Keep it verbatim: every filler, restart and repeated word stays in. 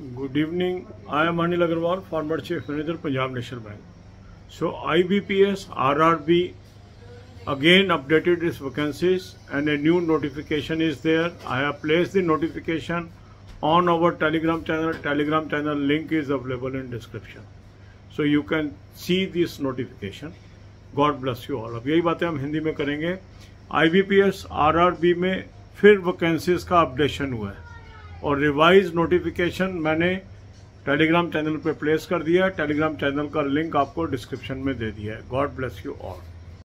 Good evening. I am Anil Agarwal, former Chief Manager, Punjab National Bank. So I B P S R R B again updated its vacancies and a new notification is there. I have placed the notification on our Telegram channel. Telegram channel link is available in description. So you can see this notification. God bless you all. अब यही बातें हम हिंदी में करेंगे. I B P S R R B में फिर vacancies का updation हुआ है और रिवाइज नोटिफिकेशन मैंने टेलीग्राम चैनल पे प्लेस कर दिया है. टेलीग्राम चैनल का लिंक आपको डिस्क्रिप्शन में दे दिया है. God bless you all.